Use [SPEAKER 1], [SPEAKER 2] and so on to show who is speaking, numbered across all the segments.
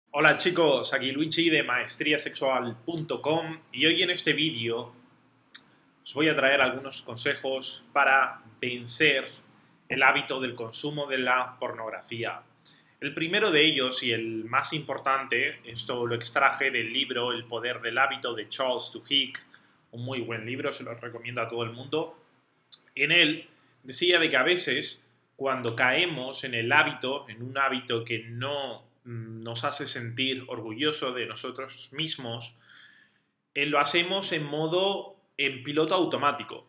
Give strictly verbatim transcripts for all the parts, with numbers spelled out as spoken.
[SPEAKER 1] Hola chicos, aquí Luigi de maestría sexual punto com y hoy en este vídeo os voy a traer algunos consejos para vencer el hábito del consumo de la pornografía. El primero de ellos y el más importante, esto lo extraje del libro El poder del hábito de Charles Duhigg, un muy buen libro, se lo recomiendo a todo el mundo. En él decía de que a veces cuando caemos en el hábito, en un hábito que no nos hace sentir orgulloso de nosotros mismos, eh, lo hacemos en modo en piloto automático.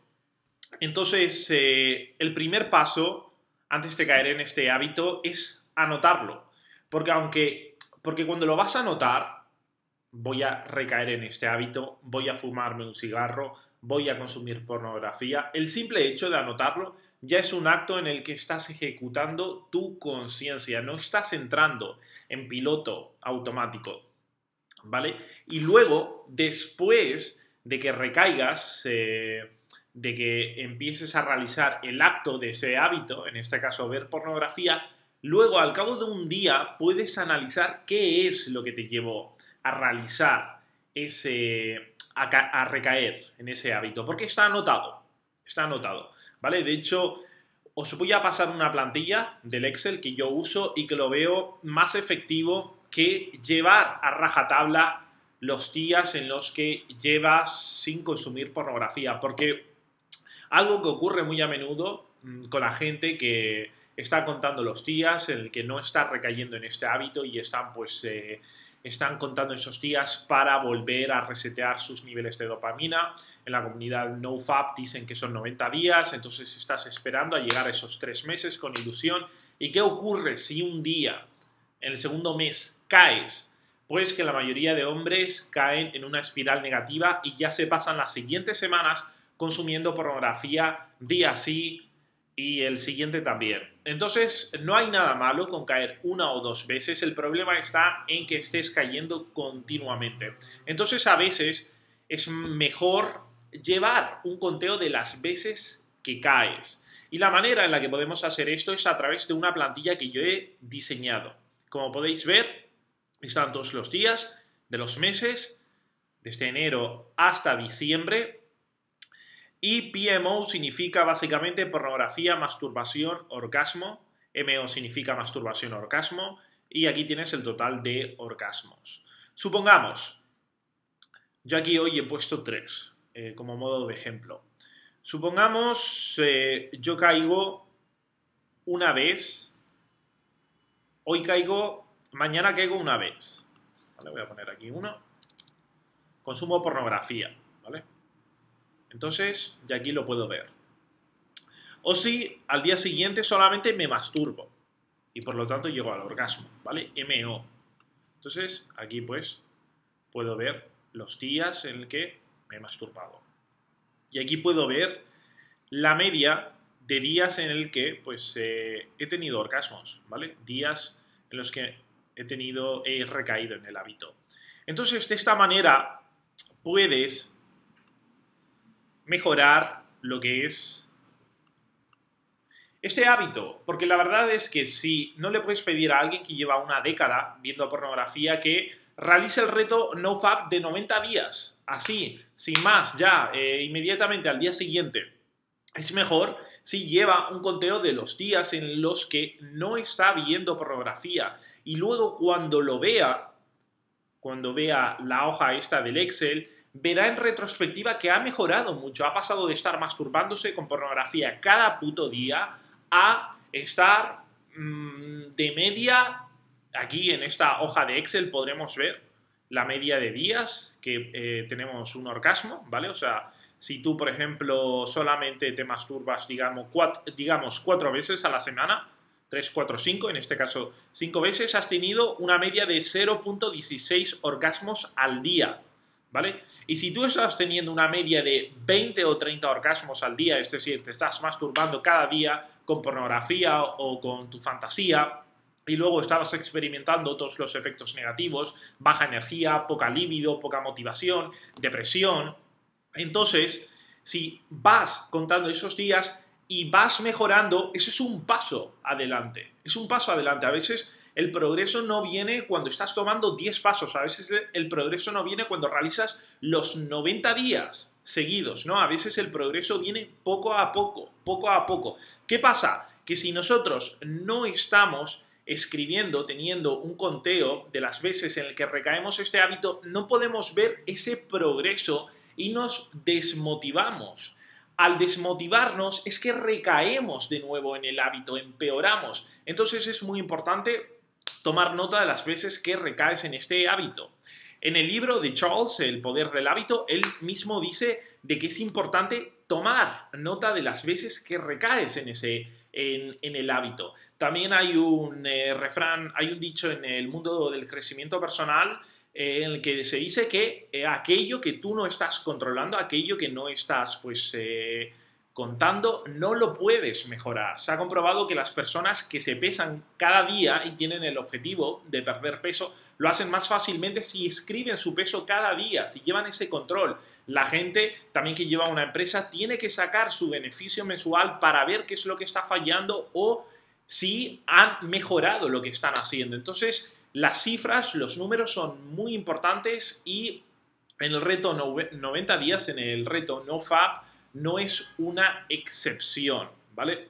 [SPEAKER 1] Entonces, eh, el primer paso antes de caer en este hábito es anotarlo. Porque aunque, porque cuando lo vas a anotar, voy a recaer en este hábito, voy a fumarme un cigarro, voy a consumir pornografía. El simple hecho de anotarlo ya es un acto en el que estás ejecutando tu conciencia, no estás entrando en piloto automático, ¿vale? Y luego, después de que recaigas, eh, de que empieces a realizar el acto de ese hábito, en este caso ver pornografía, luego al cabo de un día puedes analizar qué es lo que te llevó a realizar ese, a, a recaer en ese hábito, porque está anotado, está anotado, ¿vale? De hecho, os voy a pasar una plantilla del Excel que yo uso y que lo veo más efectivo que llevar a rajatabla los días en los que llevas sin consumir pornografía, porque algo que ocurre muy a menudo mmm, con la gente que está contando los días en el que no está recayendo en este hábito y están pues eh, están contando esos días para volver a resetear sus niveles de dopamina. En la comunidad NoFap dicen que son noventa días, entonces estás esperando a llegar a esos tres meses con ilusión. ¿Y qué ocurre si un día, en el segundo mes, caes? Pues que la mayoría de hombres caen en una espiral negativa y ya se pasan las siguientes semanas consumiendo pornografía día sí y el siguiente también. Entonces, no hay nada malo con caer una o dos veces, el problema está en que estés cayendo continuamente. Entonces, a veces es mejor llevar un conteo de las veces que caes. Y la manera en la que podemos hacer esto es a través de una plantilla que yo he diseñado. Como podéis ver, están todos los días de los meses, desde enero hasta diciembre. Y P M O significa básicamente pornografía, masturbación, orgasmo. M O significa masturbación, orgasmo. Y aquí tienes el total de orgasmos. Supongamos, yo aquí hoy he puesto tres eh, como modo de ejemplo. Supongamos eh, yo caigo una vez, hoy caigo, mañana caigo una vez. Vale, voy a poner aquí uno. Consumo pornografía, ¿vale? Entonces, ya aquí lo puedo ver. O si al día siguiente solamente me masturbo y por lo tanto llego al orgasmo, ¿vale? M O. Entonces, aquí pues puedo ver los días en el que me he masturbado. Y aquí puedo ver la media de días en el que pues eh, he tenido orgasmos, ¿vale? Días en los que he tenido, he recaído en el hábito. Entonces, de esta manera puedes mejorar lo que es este hábito, porque la verdad es que si no le puedes pedir a alguien que lleva una década viendo pornografía que realice el reto NoFap de noventa días, así, sin más, ya, eh, inmediatamente al día siguiente. Es mejor si lleva un conteo de los días en los que no está viendo pornografía y luego cuando lo vea, cuando vea la hoja esta del Excel, verá en retrospectiva que ha mejorado mucho, ha pasado de estar masturbándose con pornografía cada puto día a estar mmm, de media, aquí en esta hoja de Excel podremos ver la media de días que eh, tenemos un orgasmo, ¿vale? O sea, si tú, por ejemplo, solamente te masturbas, digamos, cuatro, digamos, cuatro veces a la semana, tres, cuatro, cinco, en este caso cinco veces, has tenido una media de cero punto dieciséis orgasmos al día, ¿vale? Y si tú estás teniendo una media de veinte o treinta orgasmos al día, es decir, te estás masturbando cada día con pornografía o con tu fantasía, y luego estabas experimentando todos los efectos negativos, baja energía, poca libido, poca motivación, depresión, entonces, si vas contando esos días y vas mejorando, eso es un paso adelante, es un paso adelante. A veces el progreso no viene cuando estás tomando diez pasos, a veces el progreso no viene cuando realizas los noventa días seguidos, ¿no? A veces el progreso viene poco a poco, poco a poco. ¿Qué pasa? Que si nosotros no estamos escribiendo, teniendo un conteo de las veces en el que recaemos este hábito, no podemos ver ese progreso y nos desmotivamos. Al desmotivarnos es que recaemos de nuevo en el hábito, empeoramos. Entonces es muy importante tomar nota de las veces que recaes en este hábito. En el libro de Charles, El poder del hábito, él mismo dice de que es importante tomar nota de las veces que recaes en ese En, en el hábito. También hay un eh, refrán, hay un dicho en el mundo del crecimiento personal eh, en el que se dice que eh, aquello que tú no estás controlando, aquello que no estás pues eh, contando, no lo puedes mejorar. Se ha comprobado que las personas que se pesan cada día y tienen el objetivo de perder peso, lo hacen más fácilmente si escriben su peso cada día, si llevan ese control. La gente también que lleva una empresa tiene que sacar su beneficio mensual para ver qué es lo que está fallando o si han mejorado lo que están haciendo. Entonces, las cifras, los números son muy importantes y en el reto noventa días, en el reto NoFap, no es una excepción, ¿vale?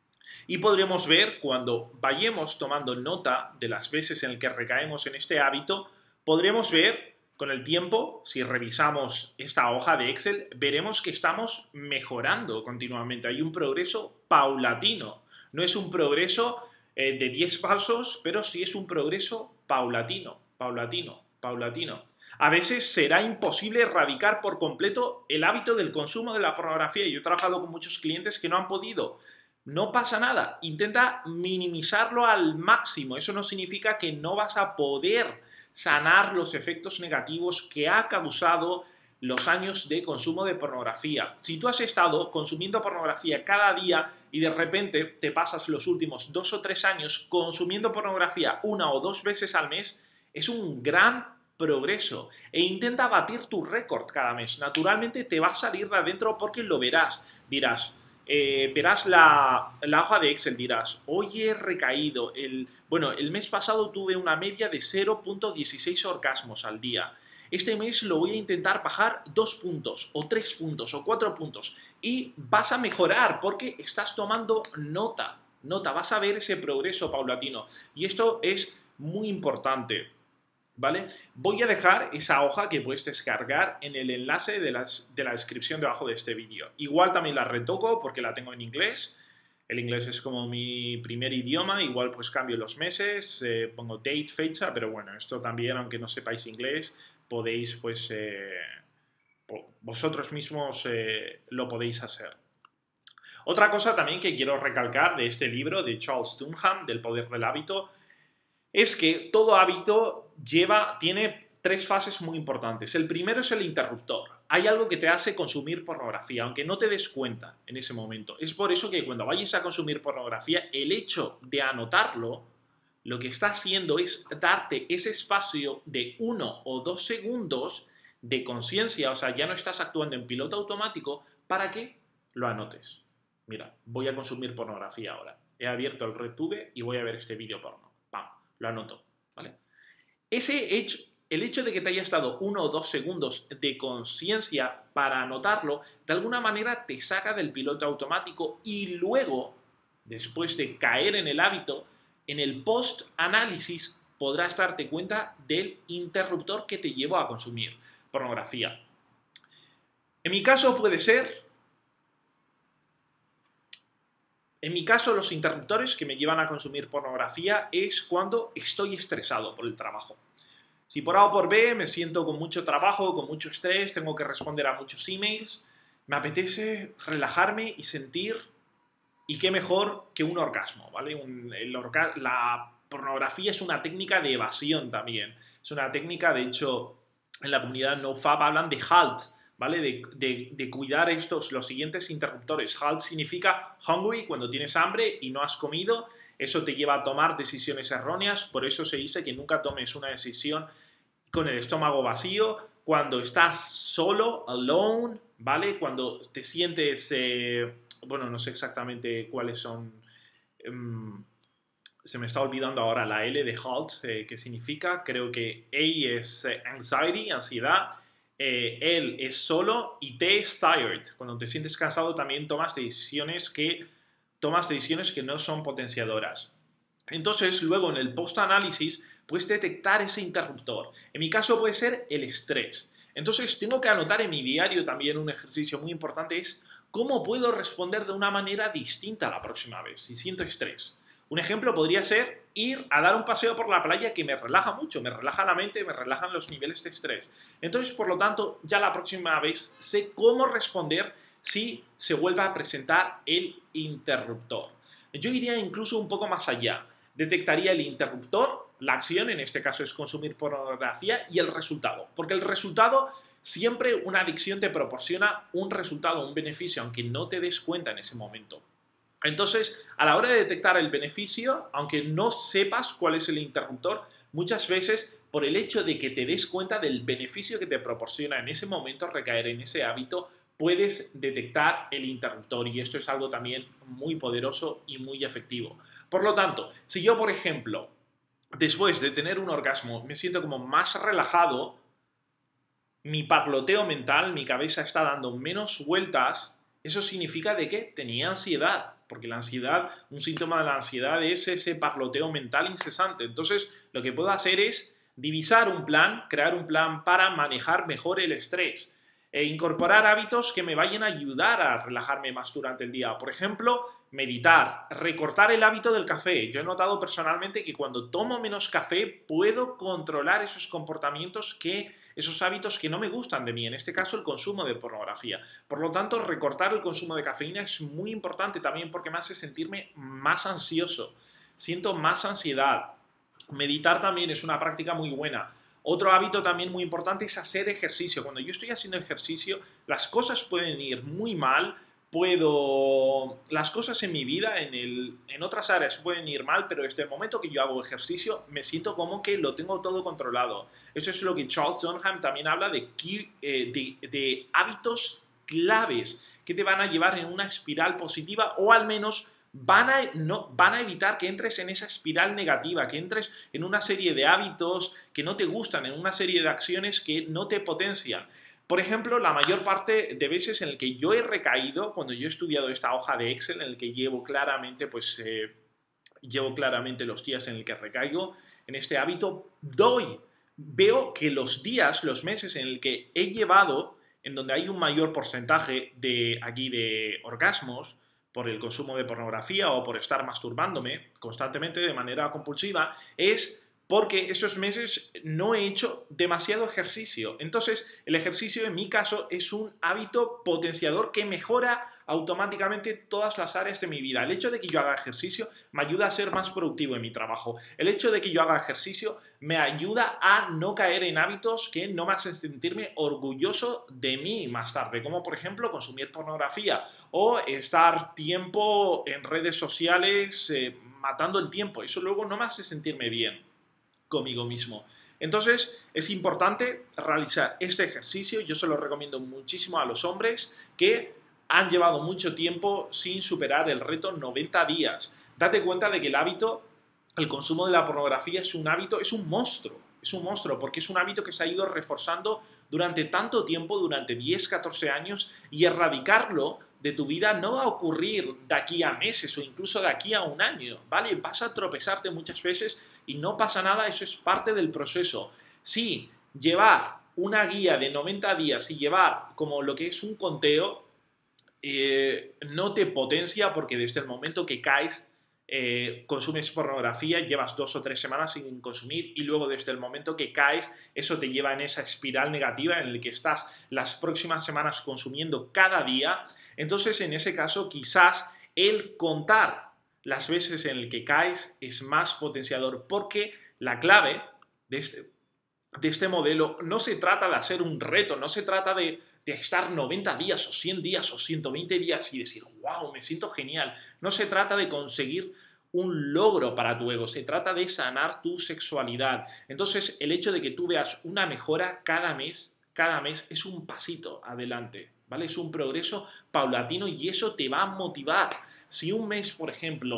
[SPEAKER 1] Y podremos ver cuando vayamos tomando nota de las veces en las que recaemos en este hábito, podremos ver con el tiempo, si revisamos esta hoja de Excel, veremos que estamos mejorando continuamente. Hay un progreso paulatino. No es un progreso eh, de diez pasos, pero sí es un progreso paulatino, paulatino, paulatino. A veces será imposible erradicar por completo el hábito del consumo de la pornografía. Yo he trabajado con muchos clientes que no han podido. No pasa nada. Intenta minimizarlo al máximo. Eso no significa que no vas a poder sanar los efectos negativos que ha causado los años de consumo de pornografía. Si tú has estado consumiendo pornografía cada día y de repente te pasas los últimos dos o tres años consumiendo pornografía una o dos veces al mes, es un gran progreso e intenta batir tu récord cada mes. Naturalmente te va a salir de adentro porque lo verás. Dirás, eh, verás la, la hoja de Excel, dirás, hoy he recaído. El, bueno, el mes pasado tuve una media de cero punto dieciséis orgasmos al día. Este mes lo voy a intentar bajar dos puntos, o tres puntos, o cuatro puntos. Y vas a mejorar porque estás tomando nota. Nota, vas a ver ese progreso paulatino. Y esto es muy importante, ¿vale? Voy a dejar esa hoja que puedes descargar en el enlace de, las, de la descripción debajo de este vídeo. Igual también la retoco porque la tengo en inglés. El inglés es como mi primer idioma, igual pues cambio los meses, eh, pongo date, fecha, pero bueno, esto también, aunque no sepáis inglés, podéis pues eh, vosotros mismos eh, lo podéis hacer. Otra cosa también que quiero recalcar de este libro de Charles Duhigg, del poder del hábito, es que todo hábito lleva, tiene tres fases muy importantes. El primero es el interruptor. Hay algo que te hace consumir pornografía, aunque no te des cuenta en ese momento. Es por eso que cuando vayas a consumir pornografía, el hecho de anotarlo, lo que está haciendo es darte ese espacio de uno o dos segundos de conciencia, o sea, ya no estás actuando en piloto automático, para que lo anotes. Mira, voy a consumir pornografía ahora. He abierto el RedTube y voy a ver este vídeo porno. ¡Pam! Lo anoto, ¿vale? Ese hecho, el hecho de que te haya estado uno o dos segundos de conciencia para anotarlo, de alguna manera te saca del piloto automático y luego, después de caer en el hábito, en el post-análisis podrás darte cuenta del interruptor que te llevó a consumir pornografía. En mi caso puede ser... En mi caso, los interruptores que me llevan a consumir pornografía es cuando estoy estresado por el trabajo. Si por A o por B me siento con mucho trabajo, con mucho estrés, tengo que responder a muchos emails, me apetece relajarme y sentir, y qué mejor que un orgasmo, ¿vale? Un, el orga, la pornografía es una técnica de evasión también. Es una técnica, de hecho, en la comunidad NoFap hablan de HALT, ¿vale? De, de, de cuidar estos, los siguientes interruptores. HALT significa hungry, cuando tienes hambre y no has comido. Eso te lleva a tomar decisiones erróneas. Por eso se dice que nunca tomes una decisión con el estómago vacío. Cuando estás solo, alone, ¿vale? Cuando te sientes... Eh, bueno, no sé exactamente cuáles son... Um, se me está olvidando ahora la L de halt, eh, que significa, creo que A es eh, anxiety, ansiedad, eh, L es solo y T es tired. Cuando te sientes cansado también tomas decisiones que, tomas decisiones que no son potenciadoras. Entonces, luego en el post-análisis puedes detectar ese interruptor. En mi caso puede ser el estrés. Entonces, tengo que anotar en mi diario también un ejercicio muy importante, es cómo puedo responder de una manera distinta la próxima vez si siento estrés. Un ejemplo podría ser ir a dar un paseo por la playa que me relaja mucho, me relaja la mente, me relajan los niveles de estrés. Entonces, por lo tanto, ya la próxima vez sé cómo responder si se vuelve a presentar el interruptor. Yo iría incluso un poco más allá. Detectaría el interruptor, la acción, en este caso es consumir pornografía, y el resultado. Porque el resultado, siempre una adicción te proporciona un resultado, un beneficio, aunque no te des cuenta en ese momento. Entonces, a la hora de detectar el beneficio, aunque no sepas cuál es el interruptor, muchas veces, por el hecho de que te des cuenta del beneficio que te proporciona en ese momento recaer en ese hábito, puedes detectar el interruptor, y esto es algo también muy poderoso y muy efectivo. Por lo tanto, si yo, por ejemplo, después de tener un orgasmo me siento como más relajado, mi parloteo mental, mi cabeza está dando menos vueltas, eso significa de que tenía ansiedad, porque la ansiedad, un síntoma de la ansiedad es ese parloteo mental incesante. Entonces, lo que puedo hacer es divisar un plan, crear un plan para manejar mejor el estrés e incorporar hábitos que me vayan a ayudar a relajarme más durante el día. Por ejemplo, meditar, recortar el hábito del café. Yo he notado personalmente que cuando tomo menos café puedo controlar esos comportamientos, que, esos hábitos que no me gustan de mí, en este caso el consumo de pornografía. Por lo tanto, recortar el consumo de cafeína es muy importante también porque me hace sentirme más ansioso, siento más ansiedad. Meditar también es una práctica muy buena. Otro hábito también muy importante es hacer ejercicio. Cuando yo estoy haciendo ejercicio, las cosas pueden ir muy mal, puedo... Las cosas en mi vida, en, el... en otras áreas pueden ir mal, pero desde el momento que yo hago ejercicio, me siento como que lo tengo todo controlado. Eso es lo que Charles Dunham también habla de, eh, de, de hábitos claves que te van a llevar en una espiral positiva, o al menos Van a, no, van a evitar que entres en esa espiral negativa, que entres en una serie de hábitos que no te gustan, en una serie de acciones que no te potencian. Por ejemplo, la mayor parte de veces en el que yo he recaído, cuando yo he estudiado esta hoja de Excel, en el que llevo claramente, pues, eh, llevo claramente los días en el que recaigo en este hábito, doy, veo que los días, los meses en el que he llevado, en donde hay un mayor porcentaje de aquí de orgasmos, por el consumo de pornografía o por estar masturbándome constantemente de manera compulsiva, es porque esos meses no he hecho demasiado ejercicio. Entonces, el ejercicio en mi caso es un hábito potenciador que mejora automáticamente todas las áreas de mi vida. El hecho de que yo haga ejercicio me ayuda a ser más productivo en mi trabajo. El hecho de que yo haga ejercicio me ayuda a no caer en hábitos que no me hacen sentirme orgulloso de mí más tarde, como por ejemplo consumir pornografía o estar tiempo en redes sociales eh, matando el tiempo. Eso luego no me hace sentirme bien conmigo mismo. Entonces, es importante realizar este ejercicio. Yo se lo recomiendo muchísimo a los hombres que han llevado mucho tiempo sin superar el reto noventa días. Date cuenta de que el hábito, el consumo de la pornografía es un hábito, es un monstruo. Es un monstruo porque es un hábito que se ha ido reforzando durante tanto tiempo, durante diez, catorce años, y erradicarlo de tu vida no va a ocurrir de aquí a meses o incluso de aquí a un año, ¿vale? Vas a tropezarte muchas veces y no pasa nada, eso es parte del proceso. Sí, llevar una guía de noventa días y llevar como lo que es un conteo eh, no te potencia, porque desde el momento que caes Eh, consumes pornografía, llevas dos o tres semanas sin consumir y luego desde el momento que caes eso te lleva en esa espiral negativa en la que estás las próximas semanas consumiendo cada día. Entonces, en ese caso, quizás el contar las veces en el que caes es más potenciador, porque la clave de este, de este modelo no se trata de hacer un reto, no se trata de de estar noventa días o cien días o ciento veinte días y decir, wow, me siento genial. No se trata de conseguir un logro para tu ego, se trata de sanar tu sexualidad. Entonces, el hecho de que tú veas una mejora cada mes, cada mes es un pasito adelante, ¿vale? Es un progreso paulatino y eso te va a motivar. Si un mes, por ejemplo,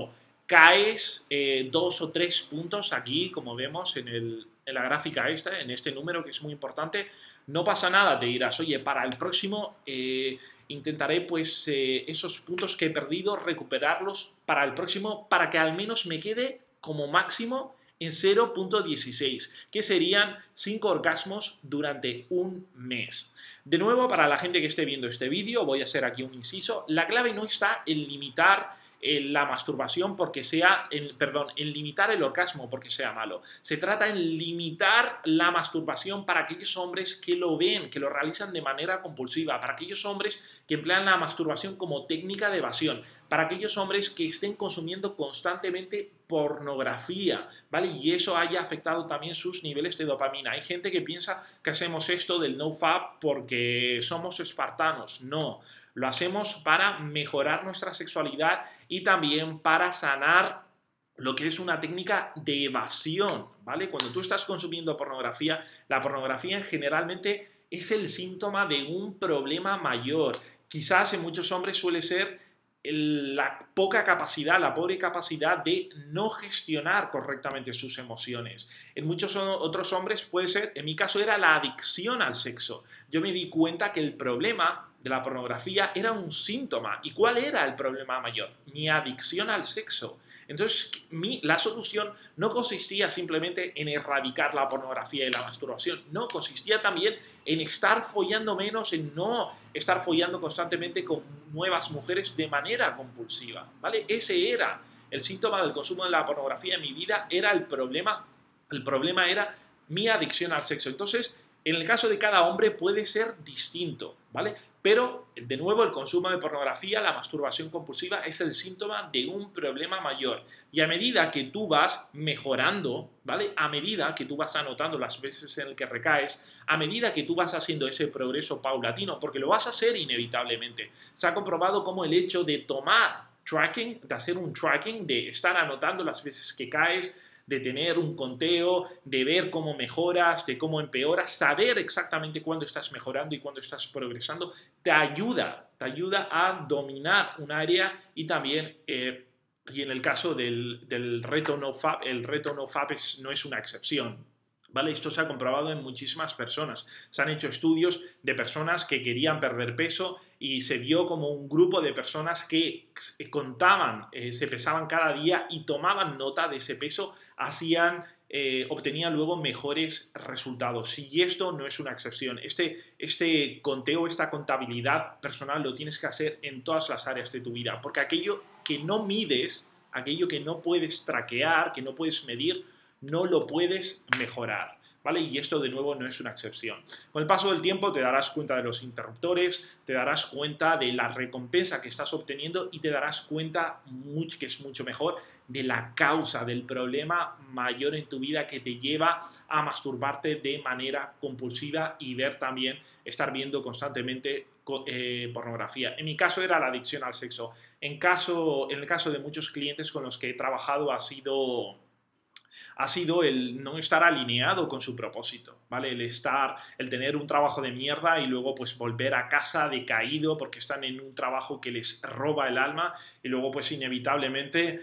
[SPEAKER 1] caes eh, dos o tres puntos aquí, como vemos en, el, en la gráfica esta, en este número que es muy importante, no pasa nada, te dirás, oye, para el próximo eh, intentaré pues eh, esos puntos que he perdido recuperarlos para el próximo, para que al menos me quede como máximo en cero punto dieciséis, que serían cinco orgasmos durante un mes. De nuevo, para la gente que esté viendo este vídeo, voy a hacer aquí un inciso, la clave no está en limitar en la masturbación porque sea, en, perdón, en limitar el orgasmo porque sea malo. Se trata en limitar la masturbación para aquellos hombres que lo ven, que lo realizan de manera compulsiva, para aquellos hombres que emplean la masturbación como técnica de evasión, para aquellos hombres que estén consumiendo constantemente pornografía, ¿vale? Y eso haya afectado también sus niveles de dopamina. Hay gente que piensa que hacemos esto del nofap porque somos espartanos. No, lo hacemos para mejorar nuestra sexualidad y también para sanar lo que es una técnica de evasión, ¿vale? Cuando tú estás consumiendo pornografía, la pornografía generalmente es el síntoma de un problema mayor. Quizás en muchos hombres suele ser la poca capacidad, la pobre capacidad de no gestionar correctamente sus emociones. En muchos otros hombres puede ser, en mi caso era la adicción al sexo. Yo me di cuenta que el problema de la pornografía era un síntoma. ¿Y cuál era el problema mayor? Mi adicción al sexo. Entonces, mi, la solución no consistía simplemente en erradicar la pornografía y la masturbación. No, consistía también en estar follando menos, en no estar follando constantemente con nuevas mujeres de manera compulsiva, ¿vale? Ese era el síntoma del consumo de la pornografía en mi vida, era el problema. El problema era mi adicción al sexo. Entonces, en el caso de cada hombre puede ser distinto, ¿vale? Pero, de nuevo, el consumo de pornografía, la masturbación compulsiva, es el síntoma de un problema mayor. Y a medida que tú vas mejorando, ¿vale? A medida que tú vas anotando las veces en las que recaes, a medida que tú vas haciendo ese progreso paulatino, porque lo vas a hacer inevitablemente. Se ha comprobado cómo el hecho de tomar tracking, de hacer un tracking, de estar anotando las veces que caes, de tener un conteo, de ver cómo mejoras, de cómo empeoras, saber exactamente cuándo estás mejorando y cuándo estás progresando, te ayuda, te ayuda a dominar un área y también, eh, y en el caso del, del reto nofap, el reto nofap es, no es una excepción. ¿Vale? Esto se ha comprobado en muchísimas personas. Se han hecho estudios de personas que querían perder peso y se vio como un grupo de personas que contaban, eh, se pesaban cada día y tomaban nota de ese peso, hacían, eh, obtenían luego mejores resultados. Y esto no es una excepción. Este, este conteo, esta contabilidad personal lo tienes que hacer en todas las áreas de tu vida, porque aquello que no mides, aquello que no puedes traquear, que no puedes medir, no lo puedes mejorar, ¿vale? Y esto de nuevo no es una excepción. Con el paso del tiempo te darás cuenta de los interruptores, te darás cuenta de la recompensa que estás obteniendo y te darás cuenta, mucho, que es mucho mejor, de la causa, del problema mayor en tu vida que te lleva a masturbarte de manera compulsiva y ver también, estar viendo constantemente eh, pornografía. En mi caso era la adicción al sexo. En, caso, en el caso de muchos clientes con los que he trabajado ha sido... ha sido el no estar alineado con su propósito, ¿vale? El estar, el tener un trabajo de mierda y luego pues volver a casa decaído porque están en un trabajo que les roba el alma y luego pues inevitablemente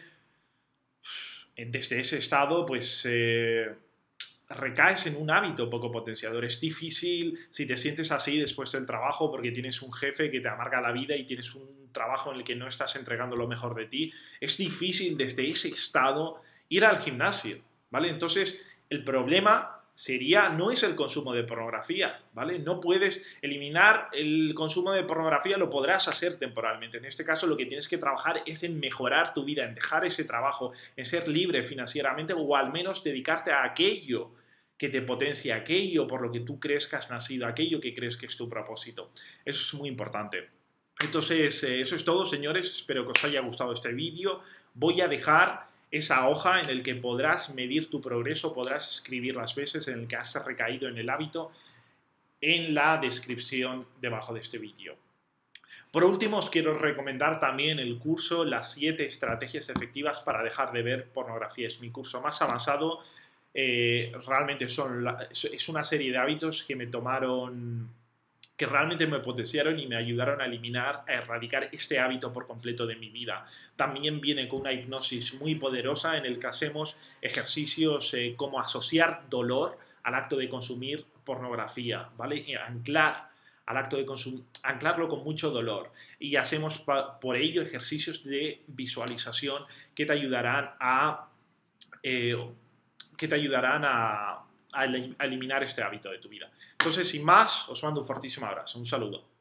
[SPEAKER 1] desde ese estado pues eh, recaes en un hábito poco potenciador. Es difícil si te sientes así después del trabajo porque tienes un jefe que te amarga la vida y tienes un trabajo en el que no estás entregando lo mejor de ti. Es difícil desde ese estado ir al gimnasio, ¿vale? Entonces, el problema sería, no es el consumo de pornografía, ¿vale? No puedes eliminar el consumo de pornografía, lo podrás hacer temporalmente. En este caso, lo que tienes que trabajar es en mejorar tu vida, en dejar ese trabajo, en ser libre financieramente o al menos dedicarte a aquello que te potencia, aquello por lo que tú crees que has nacido, aquello que crees que es tu propósito. Eso es muy importante. Entonces, eh, eso es todo, señores. Espero que os haya gustado este vídeo. Voy a dejar esa hoja en la que podrás medir tu progreso, podrás escribir las veces en las que has recaído en el hábito en la descripción debajo de este vídeo. Por último, os quiero recomendar también el curso Las siete estrategias efectivas para dejar de ver pornografía. Es mi curso más avanzado. Eh, realmente son la, es una serie de hábitos que me tomaron que realmente me potenciaron y me ayudaron a eliminar, a erradicar este hábito por completo de mi vida. También viene con una hipnosis muy poderosa en el que hacemos ejercicios eh, como asociar dolor al acto de consumir pornografía, ¿vale? Y anclar al acto de consumir, anclarlo con mucho dolor. Y hacemos por ello ejercicios de visualización que te ayudarán a, eh, que te ayudarán a, a eliminar este hábito de tu vida. Entonces, sin más, os mando un fortísimo abrazo. Un saludo.